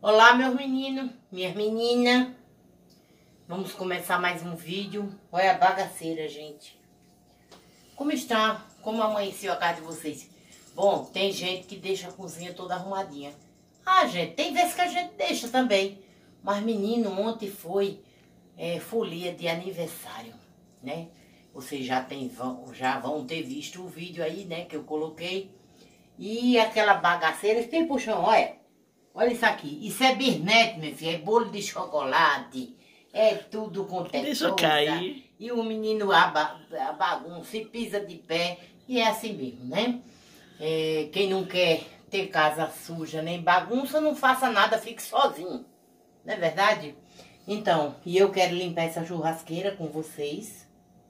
Olá, meus meninos, minhas meninas. Vamos começar mais um vídeo. Olha a bagaceira, gente. Como está? Como amanheceu a casa de vocês? Bom, tem gente que deixa a cozinha toda arrumadinha. Ah, gente, tem vezes que a gente deixa também. Mas, menino, ontem foi folia de aniversário, né? Vocês já vão ter visto o vídeo aí, né, que eu coloquei. E aquela bagaceira, tem pro chão, olha. Olha isso aqui. Isso é birnete, meu filho. É bolo de chocolate. É tudo com textura. Deixa cair. E o menino a bagunça e pisa de pé. E é assim mesmo, né? Quem não quer ter casa suja nem bagunça, não faça nada, fique sozinho. Não é verdade? Então, e eu quero limpar essa churrasqueira com vocês.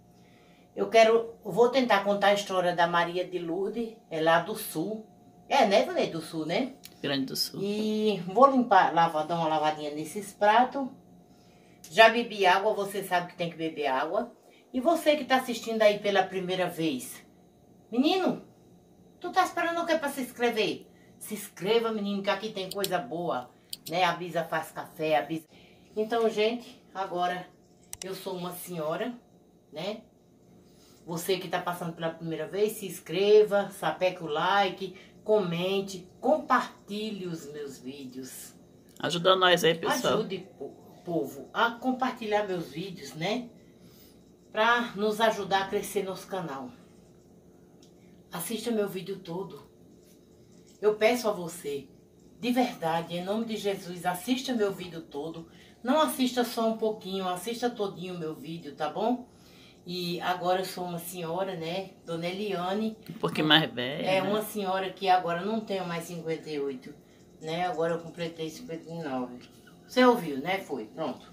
Vou tentar contar a história da Maria de Lourdes, é lá do sul. Né, Vanessa? Do sul, né? Grande do Sul. E vou limpar, dar uma lavadinha nesses pratos. Já bebi água, você sabe que tem que beber água. E você que tá assistindo aí pela primeira vez. Menino, tu tá esperando o que pra se inscrever? Se inscreva, menino, que aqui tem coisa boa, né? A Bisa faz café, a Bisa... Então, gente, agora eu sou uma senhora, né? Você que tá passando pela primeira vez, se inscreva, sapeque o like, comente, compartilhe os meus vídeos. Ajuda nós aí, pessoal. Ajude o povo a compartilhar meus vídeos, né? Pra nos ajudar a crescer nosso canal. Assista meu vídeo todo. Eu peço a você, de verdade, em nome de Jesus, assista meu vídeo todo. Não assista só um pouquinho, assista todinho o meu vídeo, tá bom? E agora eu sou uma senhora, né? Dona Eliane. Um pouquinho mais velha. É, uma senhora que agora não tenho mais 58, né? Agora eu completei 59. Você ouviu, né? Foi, pronto.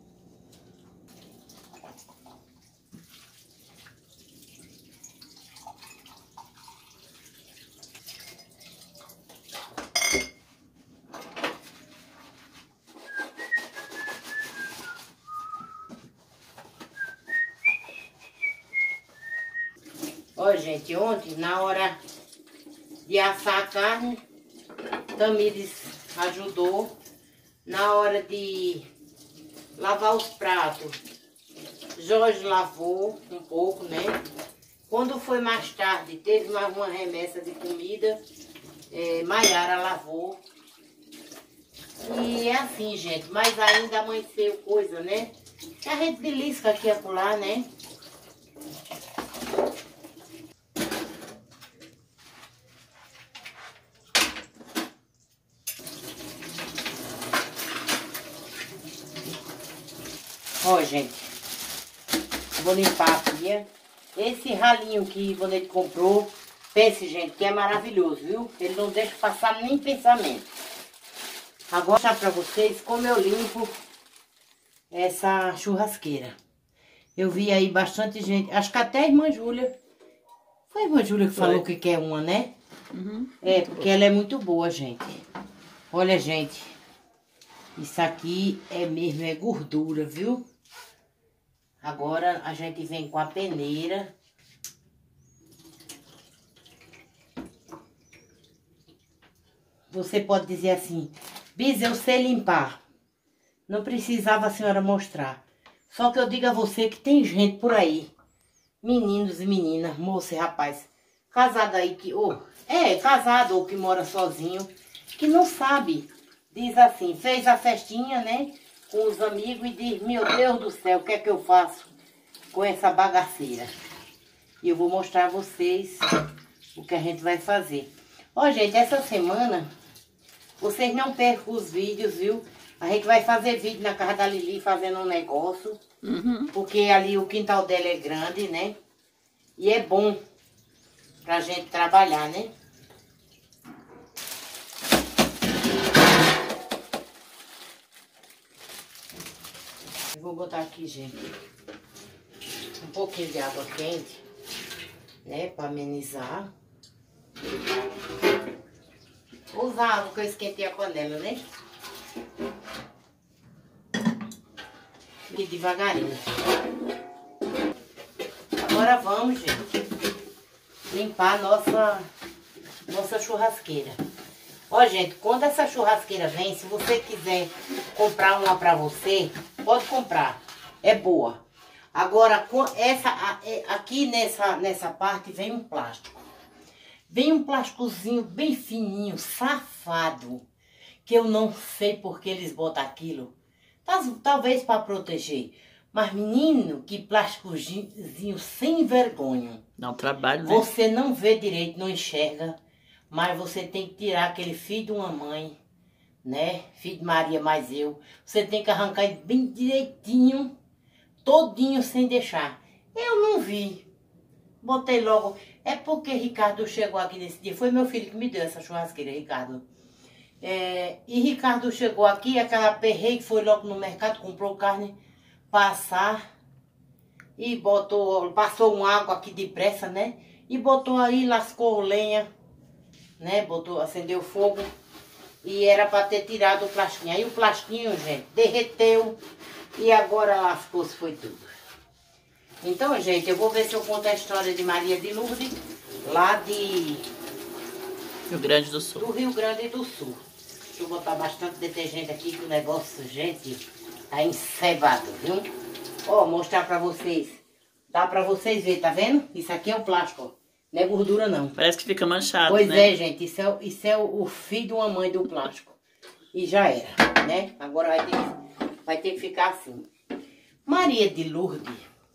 Olha, gente, ontem, na hora de assar a carne, Tamires ajudou. Na hora de lavar os pratos, Jorge lavou um pouco, né? Quando foi mais tarde, teve mais uma remessa de comida, Maiara lavou. E é assim, gente, mas ainda amanheceu coisa, né? Que a gente belisca aqui e acolá, né? Ó, gente, vou limpar a pia. Esse ralinho que o Bonete comprou, pense, gente, que é maravilhoso, viu? Ele não deixa passar nem pensamento. Agora vou mostrar pra vocês como eu limpo essa churrasqueira. Eu vi aí bastante gente, acho que até a irmã Júlia. Foi a irmã Júlia que falou que quer uma, né? Uhum. Porque ela é muito boa, gente. Olha, gente, isso aqui é mesmo, é gordura, viu? Agora a gente vem com a peneira. Você pode dizer assim, Bisa, eu sei limpar. Não precisava a senhora mostrar. Só que eu digo a você que tem gente por aí, meninos e meninas, moça e rapaz, casado aí que, casado ou que mora sozinho, que não sabe. Diz assim, fez a festinha, né, com os amigos e diz, meu Deus do céu, o que é que eu faço com essa bagaceira? E eu vou mostrar a vocês o que a gente vai fazer. Ó, gente, essa semana, vocês não percam os vídeos, viu? A gente vai fazer vídeo na casa da Lili fazendo um negócio. Uhum. Porque ali o quintal dela é grande, né? E é bom pra gente trabalhar, né? Eu vou botar aqui, gente, um pouquinho de água quente, né? Pra amenizar. Vou usar a água que eu esquentei a panela, né? E devagarinho. Agora vamos, gente, limpar a nossa churrasqueira. Ó, gente, quando essa churrasqueira vem, se você quiser comprar uma pra você, pode comprar. É boa. Agora, aqui nessa parte vem um plástico. Vem um plásticozinho bem fininho, safado. Que eu não sei por que eles botam aquilo. Talvez para proteger. Mas, menino, que plásticozinho sem vergonha. Dá um trabalho, né? Você não vê direito, não enxerga. Mas você tem que tirar aquele filho de uma mãe, né? Filho de Maria mais eu. Você tem que arrancar ele bem direitinho, todinho sem deixar. Eu não vi. Botei logo. É porque Ricardo chegou aqui nesse dia. Foi meu filho que me deu essa churrasqueira, Ricardo. E Ricardo chegou aqui, aquela perreia, foi logo no mercado, comprou carne, passar e passou uma água aqui depressa, né? E botou aí, lascou lenha, né? Acendeu fogo e era para ter tirado o plastiquinho. Aí o plastiquinho, gente, derreteu e agora lascou-se, foi tudo. Então, gente, eu vou ver se eu conto a história de Maria de Lourdes, lá de Rio Grande do Sul. Do Rio Grande do Sul. Deixa eu botar bastante detergente aqui, que o negócio, gente, tá encebado, viu? Ó, mostrar pra vocês. Dá pra vocês verem, tá vendo? Isso aqui é o plástico, ó. Não é gordura, não. Parece que fica manchado, pois né? Pois é, gente. Isso é o filho de uma mãe do plástico. E já era, né? Agora vai ter que ficar assim. Maria de Lourdes.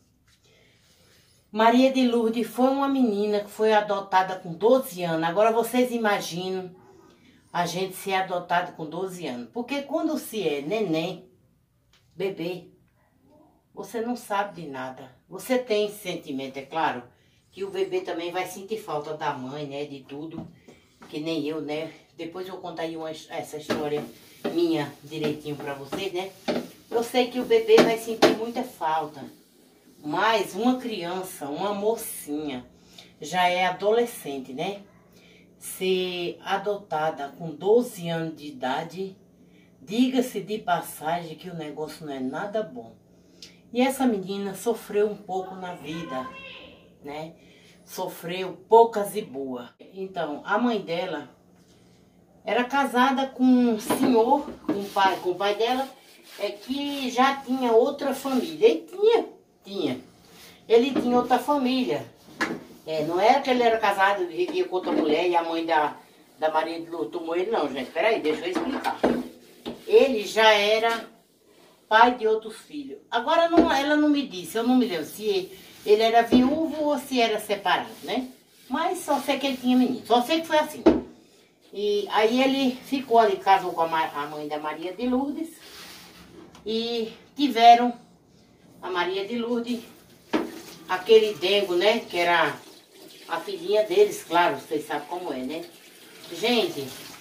Maria de Lourdes foi uma menina que foi adotada com 12 anos. Agora vocês imaginam a gente ser adotado com 12 anos. Porque quando se é neném, bebê, você não sabe de nada. Você tem sentimento, é claro, que o bebê também vai sentir falta da mãe, né, de tudo, que nem eu, né. Depois eu conto aí essa história minha direitinho pra vocês, né. Eu sei que o bebê vai sentir muita falta, mas uma criança, uma mocinha, já é adolescente, né, ser adotada com 12 anos de idade, diga-se de passagem que o negócio não é nada bom. E essa menina sofreu um pouco na vida, né? Sofreu poucas e boas. Então, a mãe dela era casada com um senhor, com o pai dela, que já tinha outra família. Ele tinha. Ele tinha outra família. Não era que ele era casado e vivia com outra mulher e a mãe da Maria de Lourdes tomou ele, não, gente. Peraí, deixa eu explicar. Ele já era pai de outros filhos. Agora ela não me disse, eu não me lembro se ele era viúvo ou se era separado, né? Mas só sei que ele tinha menino, só sei que foi assim. E aí ele ficou ali, casou com a mãe da Maria de Lourdes e tiveram a Maria de Lourdes, aquele dengo, né? Que era a filhinha deles, claro, vocês sabem como é, né? Gente,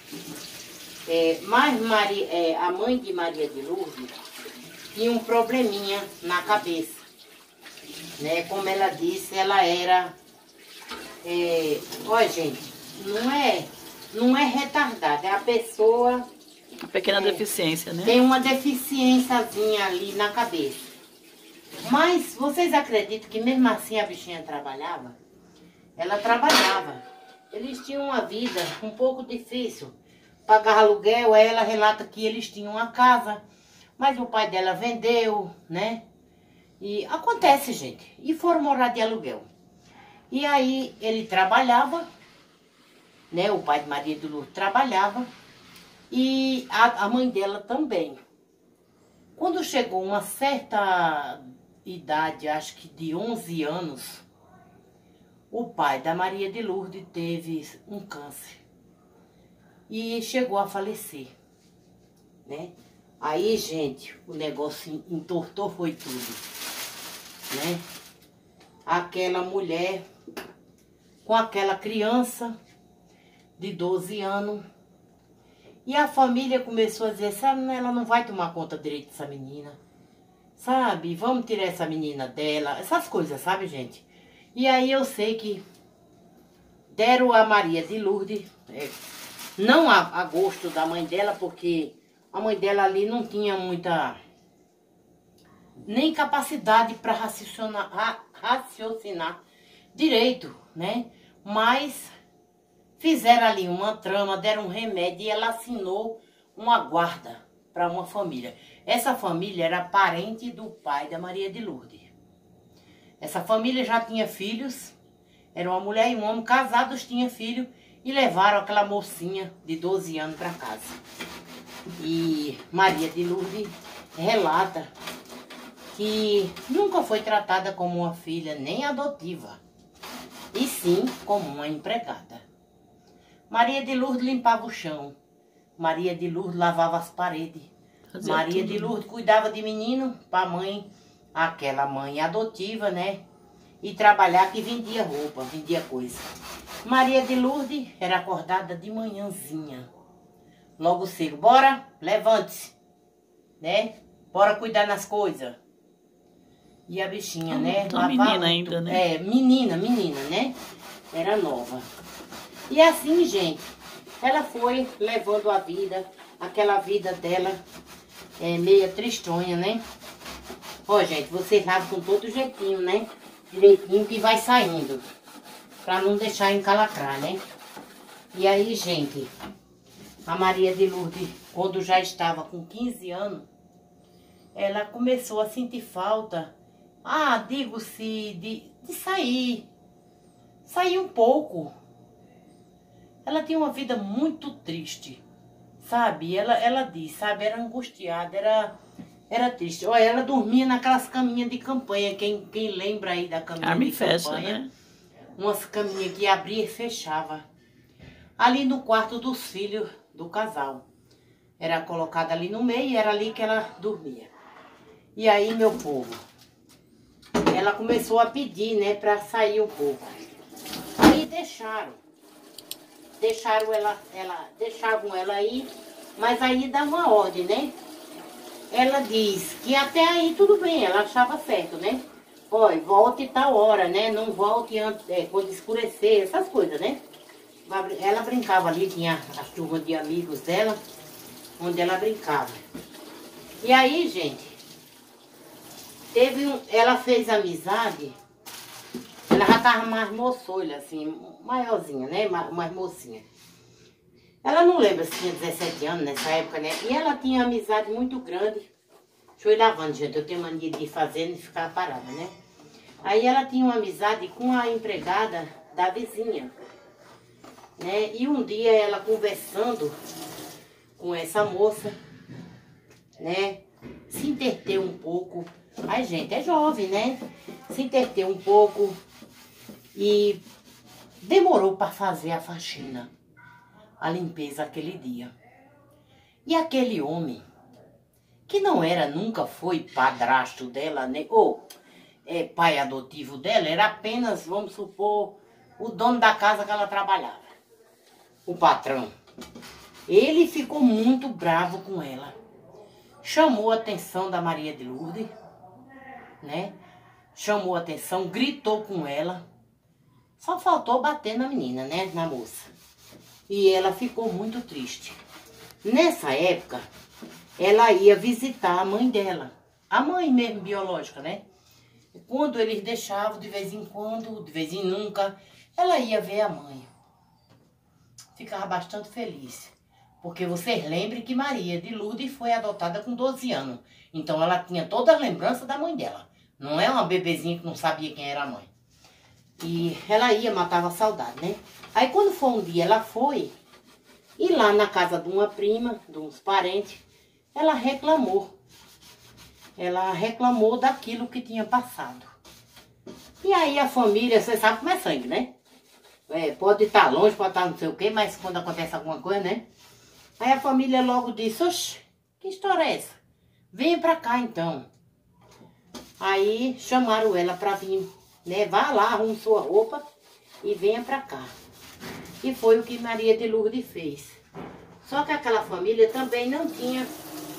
a mãe de Maria de Lourdes tinha um probleminha na cabeça, né? Como ela disse, ela era, olha, gente, não é retardada, é a pessoa... Uma pequena deficiência, né? Tem uma deficiênciazinha ali na cabeça. Mas vocês acreditam que mesmo assim a bichinha trabalhava? Ela trabalhava. Eles tinham uma vida um pouco difícil. Pagar aluguel, aí ela relata que eles tinham uma casa, mas o pai dela vendeu, né? E acontece, gente. E foram morar de aluguel. E aí ele trabalhava, né? O pai de Maria de Lourdes trabalhava. E a mãe dela também. Quando chegou uma certa idade, acho que de 11 anos, o pai da Maria de Lourdes teve um câncer. E chegou a falecer, né? Aí, gente, o negócio entortou, foi tudo, né? Aquela mulher com aquela criança de 12 anos. E a família começou a dizer, sabe, ela não vai tomar conta direito dessa menina. Sabe, vamos tirar essa menina dela. Essas coisas, sabe, gente? E aí eu sei que deram a Maria de Lourdes, não a gosto da mãe dela, porque a mãe dela ali não tinha muita, nem capacidade para raciocinar direito, né? Mas fizeram ali uma trama, deram um remédio e ela assinou uma guarda para uma família. Essa família era parente do pai da Maria de Lourdes. Essa família já tinha filhos, era uma mulher e um homem casados, tinha filho, e levaram aquela mocinha de 12 anos para casa. E Maria de Lourdes relata que nunca foi tratada como uma filha nem adotiva, e sim como uma empregada. Maria de Lourdes limpava o chão, Maria de Lourdes lavava as paredes, Maria de Lourdes cuidava de menino para a mãe, aquela mãe adotiva, né? E trabalhar, que vendia roupa, vendia coisa. Maria de Lourdes era acordada de manhãzinha, logo cedo. Bora, levante-se, né? Bora cuidar nas coisas. E a bichinha, né? Uma menina ainda, né? É, menina, né? Era nova. E assim, gente, ela foi levando a vida, aquela vida dela meia tristonha, né? Ó, gente, vocês lavam com todo jeitinho, né? Direitinho que vai saindo, pra não deixar encalacrar, né? E aí, gente, a Maria de Lourdes, quando já estava com 15 anos, ela começou a sentir falta, digo-se, de sair um pouco. Ela tinha uma vida muito triste, sabe? Ela diz, sabe? Era angustiada, era triste. Olha, ela dormia naquelas caminhas de campanha. Quem lembra aí da caminha Arma de e festa, campanha? né? Umas caminhas que abria e fechava. Ali no quarto dos filhos do casal. Era colocada ali no meio e era ali que ela dormia. E aí, meu povo, ela começou a pedir, né, pra sair um pouco. Aí deixavam ela aí, mas aí dá uma ordem, né? Ela diz que até aí tudo bem, ela achava certo, né? Olha, volte tal hora, né? Não volte antes, quando escurecer, essas coisas, né? Ela brincava ali, tinha a turma de amigos dela, onde ela brincava. E aí, gente, ela fez amizade, ela já estava mais moçolha, assim, maiorzinha, né? Mais mocinha. Ela não lembra se tinha 17 anos nessa época, né? E ela tinha amizade muito grande. Deixa eu ir lavando, gente. Eu tenho mania de ir fazendo e ficar parada, né? Aí ela tinha uma amizade com a empregada da vizinha, né? E um dia ela conversando com essa moça, né? Se entreteu um pouco. Ai, gente, é jovem, né? Se entreteu um pouco e demorou para fazer a faxina, a limpeza aquele dia. E aquele homem, que não era, nunca foi padrasto dela, né? Ou pai adotivo dela, era apenas, vamos supor, o dono da casa que ela trabalhava, o patrão. Ele ficou muito bravo com ela. Chamou a atenção da Maria de Lourdes, né? Chamou a atenção, gritou com ela. Só faltou bater na menina, né? Na moça. E ela ficou muito triste. Nessa época, ela ia visitar a mãe dela. A mãe mesmo, biológica, né? Quando eles deixavam, de vez em quando, de vez em nunca, ela ia ver a mãe. Ficava bastante feliz. Porque vocês lembrem que Maria de Lourdes foi adotada com 12 anos. Então ela tinha toda a lembrança da mãe dela. Não é uma bebezinha que não sabia quem era a mãe. E ela ia, matava a saudade, né? Aí quando foi um dia, ela foi. E lá na casa de uma prima, de uns parentes, ela reclamou. Ela reclamou daquilo que tinha passado. E aí a família, você sabe como é sangue, né? Pode estar longe, pode estar não sei o quê, mas quando acontece alguma coisa, né? Aí a família logo disse, oxe, que história é essa? Venha pra cá então. Aí chamaram ela pra vir, né? Vá lá, arrume sua roupa e venha pra cá. E foi o que Maria de Lourdes fez. Só que aquela família também não tinha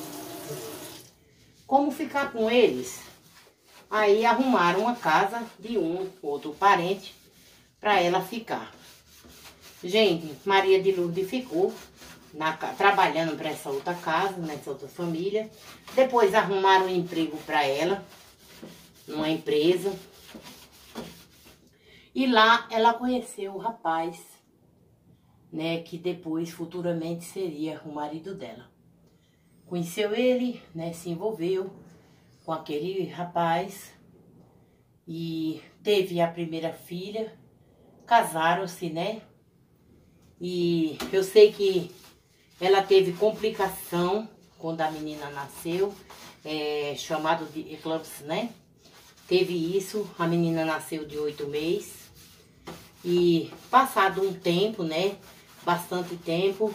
como ficar com eles. Aí arrumaram uma casa de um outro parente para ela ficar. Gente, Maria de Lourdes ficou trabalhando para essa outra casa, nessa outra família. Depois arrumaram um emprego para ela, numa empresa. E lá ela conheceu o rapaz né, que depois, futuramente, seria o marido dela. Conheceu ele, né, se envolveu com aquele rapaz e teve a primeira filha, casaram-se, né? E eu sei que ela teve complicação quando a menina nasceu, chamado de eclâmpsia, né? Teve isso, a menina nasceu de 8 meses e passado um tempo, né? Bastante tempo,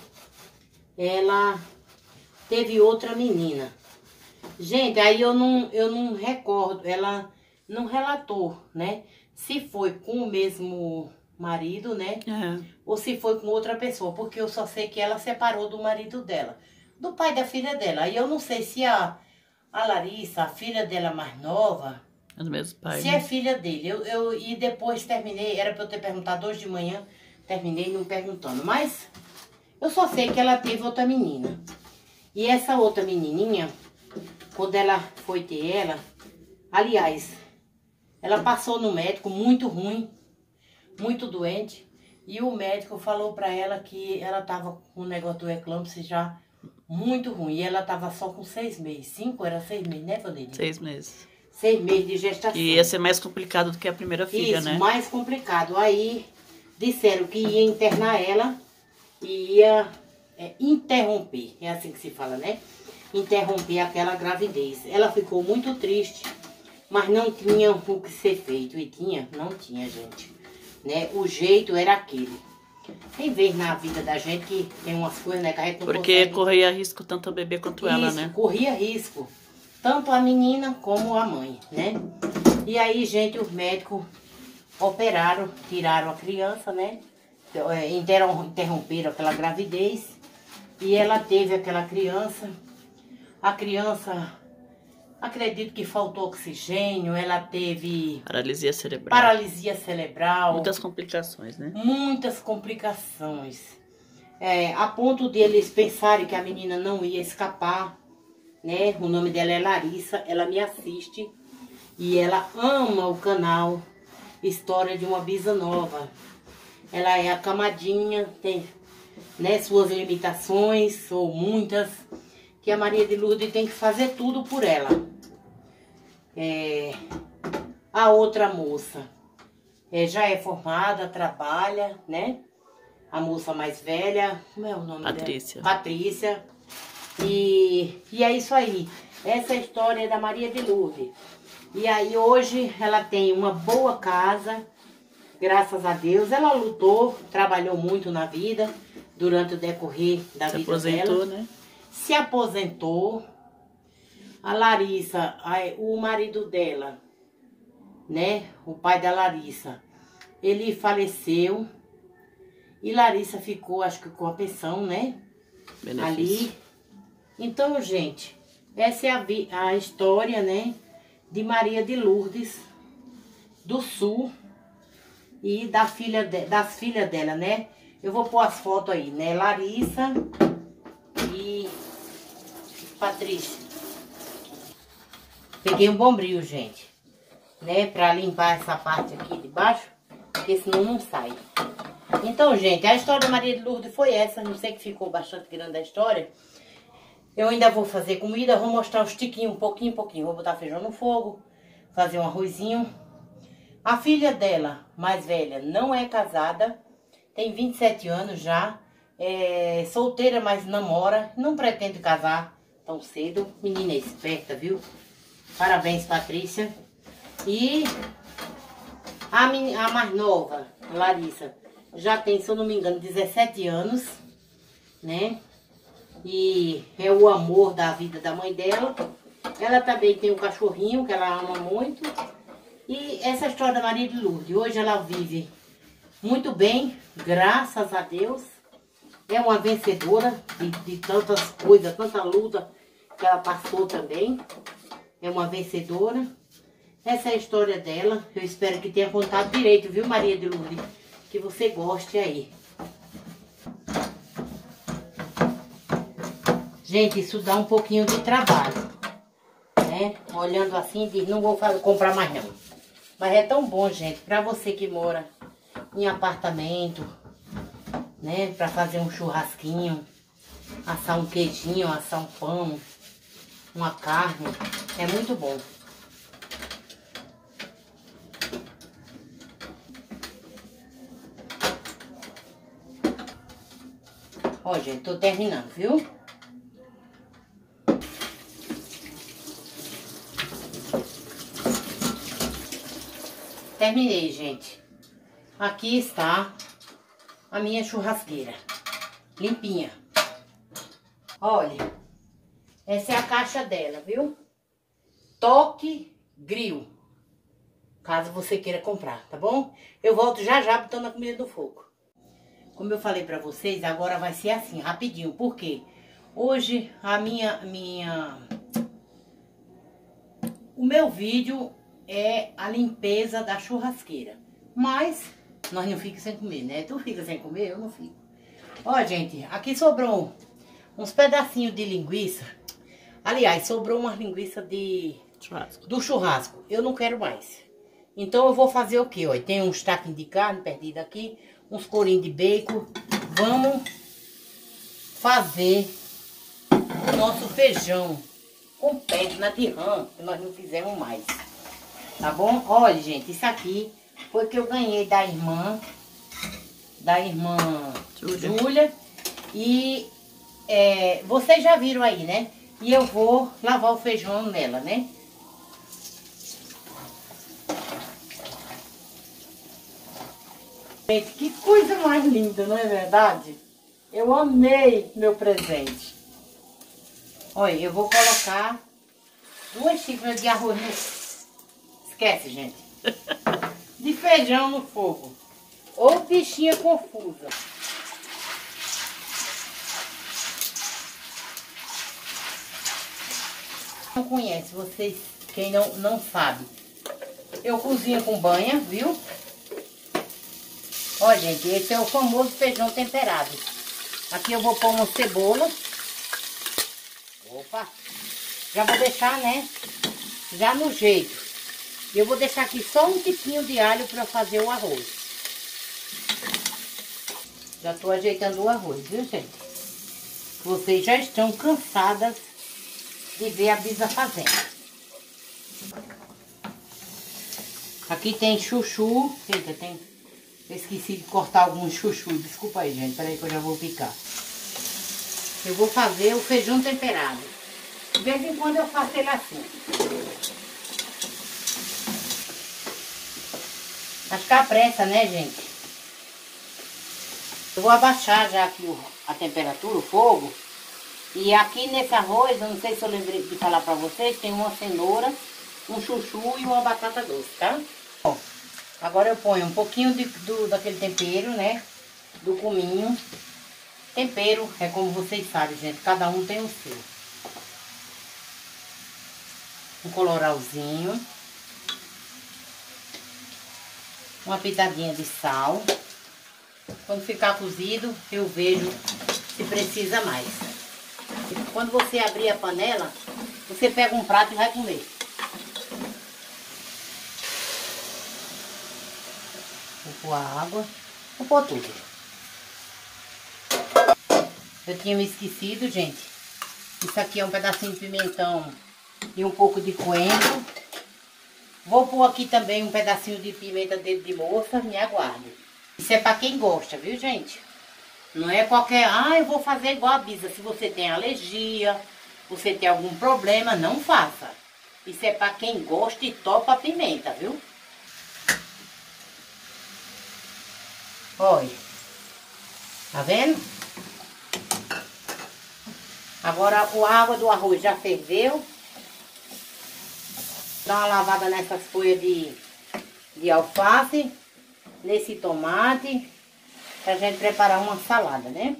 ela teve outra menina. Gente, aí eu não recordo, ela não relatou, né? Se foi com o mesmo marido, né? Ou se foi com outra pessoa, porque eu só sei que ela separou do marido dela, do pai da filha dela. Aí eu não sei se a Larissa, a filha dela mais nova, é do mesmo pai, se né? é filha dele. E depois terminei, era pra eu ter perguntado hoje de manhã, terminei não perguntando. Mas eu só sei que ela teve outra menina. E essa outra menininha, quando ela foi ter ela, aliás, ela passou no médico muito ruim, muito doente. E o médico falou pra ela que ela tava com o negócio do eclâmpsia já muito ruim. E ela tava só com 6 meses. 5 era 6 meses, né, Vanessa? 6 meses. 6 meses de gestação. E ia ser mais complicado do que a primeira filha, isso, né? Mais complicado. Aí disseram que ia internar ela e ia interromper. É assim que se fala, né? Interromper aquela gravidez. Ela ficou muito triste, mas não tinha o que ser feito. E não tinha, gente. Né? O jeito era aquele. Tem vez na vida da gente que tem umas coisas, né? Que a gente não porque consegue... corria risco tanto a bebê quanto ela, né? Corria risco. Tanto a menina como a mãe, né? E aí, gente, os médicos operaram, tiraram a criança, né? Interromperam aquela gravidez. E ela teve aquela criança. A criança, acredito que faltou oxigênio, ela teve... Paralisia cerebral. Paralisia cerebral. Muitas complicações, né? Muitas complicações. A ponto de eles pensarem que a menina não ia escapar, né? O nome dela é Larissa, ela me assiste. E ela ama o canal História de uma Bisa Nova. Ela é acamadinha, tem, né, suas limitações, ou muitas, que a Maria de Lourdes tem que fazer tudo por ela. A outra moça já é formada, trabalha, né? A moça mais velha, como é o nome Patrícia. dela? Patrícia. E é isso aí. Essa é a história da Maria de Lourdes. E aí hoje ela tem uma boa casa, graças a Deus. Ela lutou, trabalhou muito na vida, durante o decorrer da vida dela. Se aposentou, né? Se aposentou. A Larissa, o marido dela, né? O pai da Larissa, ele faleceu. E Larissa ficou, acho que com a pensão, né? Benefício. Ali. Então, gente, essa é a história, né? De Maria de Lourdes, do Sul, e das filhas dela, né? Eu vou pôr as fotos aí, né? Larissa e Patrícia. Peguei um bombril, gente, né? Pra limpar essa parte aqui de baixo, porque senão não sai. Então, gente, a história da Maria de Lourdes foi essa. Não sei que ficou bastante grande a história. Eu ainda vou fazer comida, vou mostrar os tiquinhos, um pouquinho. Vou botar feijão no fogo, fazer um arrozinho. A filha dela, mais velha, não é casada, tem 27 anos já, é solteira, mas namora, não pretende casar tão cedo. Menina esperta, viu? Parabéns, Patrícia. E a mais nova, Larissa, já tem, se eu não me engano, 17 anos, né? E é o amor da vida da mãe dela. Ela também tem um cachorrinho que ela ama muito. E essa história da Maria de Lourdes, hoje ela vive muito bem, graças a Deus. É uma vencedora de tantas coisas, tanta luta que ela passou também. É uma vencedora. Essa é a história dela. Eu espero que tenha contado direito, viu, Maria de Lourdes? Que você goste aí. Gente, isso dá um pouquinho de trabalho, né? Olhando assim, diz, não vou comprar mais não. Mas é tão bom, gente, pra você que mora em apartamento, né? Pra fazer um churrasquinho, assar um queijinho, assar um pão, uma carne. É muito bom. Ó, gente, tô terminando, viu? Terminei, gente. Aqui está a minha churrasqueira. Limpinha. Olha, essa é a caixa dela, viu? Toque Grill. Caso você queira comprar, tá bom? Eu volto já já botando a comida no fogo. Como eu falei pra vocês, agora vai ser assim, rapidinho. Por quê? Hoje o meu vídeo é a limpeza da churrasqueira. Mas nós não ficamos sem comer, né? Tu fica sem comer, eu não fico. Ó, gente, aqui sobrou uns pedacinhos de linguiça. Aliás, sobrou uma linguiça do churrasco. Eu não quero mais. Então eu vou fazer o quê? Ó, tem uns taquinhos de carne perdido aqui, uns corinhos de bacon. Vamos fazer o nosso feijão com perna de rã, que nós não fizemos mais. Tá bom? Olha, gente, isso aqui foi que eu ganhei da irmã Júlia. E vocês já viram aí, né? E eu vou lavar o feijão nela, né? Gente, que coisa mais linda, não é verdade? Eu amei meu presente. Olha, eu vou colocar 2 xícaras de arroz no... Esquece, gente. De feijão no fogo. Ô, bichinha confusa. Não conhece, vocês, quem não sabe. Eu cozinho com banha, viu? Ó, gente, esse é o famoso feijão temperado. Aqui eu vou pôr uma cebola. Opa! Já vou deixar, né? Já no jeito. Eu vou deixar aqui só um tiquinho de alho para fazer o arroz. Já tô ajeitando o arroz, viu, gente? Vocês já estão cansadas de ver a Bisa fazendo. Aqui tem chuchu. Eita, tem... Eu esqueci de cortar alguns chuchu. Desculpa aí, gente. Peraí que eu já vou picar. Eu vou fazer o feijão temperado. De vez em quando eu faço ele assim. Acho que a pressa, né, gente? Eu vou abaixar já aqui a temperatura, o fogo. E aqui nesse arroz, eu não sei se eu lembrei de falar pra vocês, tem uma cenoura, um chuchu e uma batata doce, tá? Ó, agora eu ponho um pouquinho daquele tempero, né? Do cominho. Tempero é como vocês sabem, gente. Cada um tem o seu. Um colorauzinho. Uma pitadinha de sal. Quando ficar cozido, eu vejo se precisa mais. Quando você abrir a panela, você pega um prato e vai comer. Vou pôr a água. Vou pôr tudo. Eu tinha me esquecido, gente. Isso aqui é um pedacinho de pimentão e um pouco de coentro. Vou pôr aqui também um pedacinho de pimenta dedo de moça. Me aguarde. Isso é pra quem gosta, viu, gente? Não é qualquer... Ah, eu vou fazer igual a Bisa. Se você tem alergia, você tem algum problema, não faça. Isso é pra quem gosta e topa a pimenta, viu? Olha. Tá vendo? Agora a água do arroz já ferveu. Dá uma lavada nessas folhas de alface, nesse tomate, pra gente preparar uma salada, né?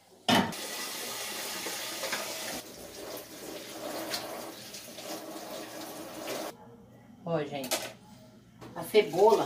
Ó, gente, a cebola,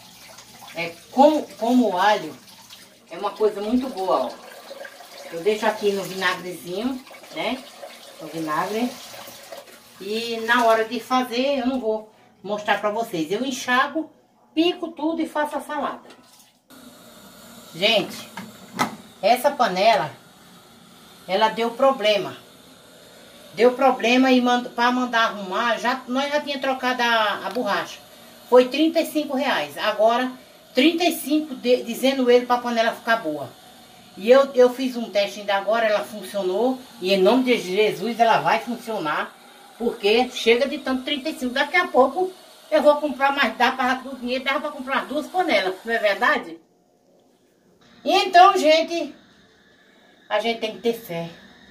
como o alho, é uma coisa muito boa, ó. Eu deixo aqui no vinagrezinho, né? No vinagre. E na hora de fazer, eu não vou mostrar pra vocês. Eu enxago, pico tudo e faço a salada. Gente, essa panela, ela deu problema. Deu problema e para mandar arrumar, nós já tínhamos trocado a borracha. Foi R$ 35. Agora, 35 dizendo ele para a panela ficar boa. E eu fiz um teste ainda agora, ela funcionou. E em nome de Jesus ela vai funcionar. Porque chega de tanto 35. Daqui a pouco eu vou comprar mais, dá para o dinheiro, dá para comprar 2 panelas, não é verdade? E então, gente, a gente tem que ter fé.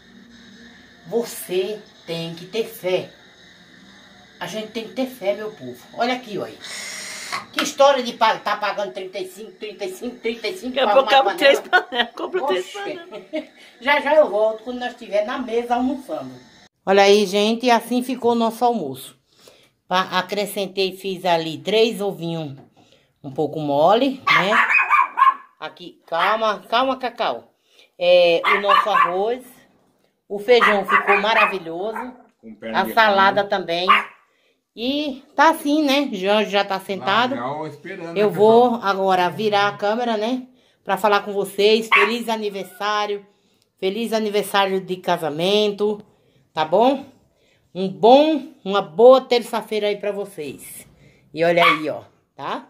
Você tem que ter fé. A gente tem que ter fé, meu povo. Olha aqui, olha. Que história de tá pagando 35. Daqui a pouco compra 3 panelas. Compra 3 panelas. Já eu volto quando nós estivermos na mesa almoçando. Olha aí, gente, assim ficou o nosso almoço. Acrescentei, fiz ali 3 ovinhos um pouco mole, né? Aqui, calma, Cacau. O nosso arroz. O feijão ficou maravilhoso. A salada também. E tá assim, né? Já tá sentado. Eu vou agora virar a câmera, né? Pra falar com vocês. Feliz aniversário. Feliz aniversário de casamento. Tá bom? Uma boa terça-feira aí pra vocês. E olha aí, ó. Tá?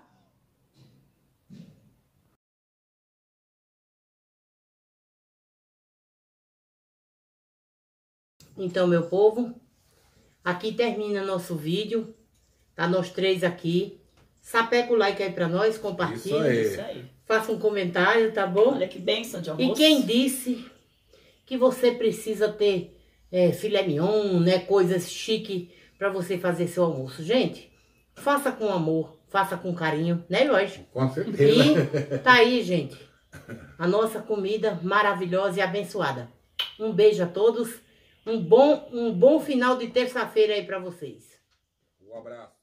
Então, meu povo, aqui termina nosso vídeo. Tá nós 3 aqui. Sapeca o like aí pra nós, compartilha. Isso aí. Faça um comentário, tá bom? Olha que bênção de almoço. E quem disse que você precisa ter filé mignon, né? Coisas chique pra você fazer seu almoço. Gente, faça com amor, faça com carinho, né, Lois? Com certeza. E tá aí, gente, a nossa comida maravilhosa e abençoada. Um beijo a todos. Um bom final de terça-feira aí pra vocês. Um abraço.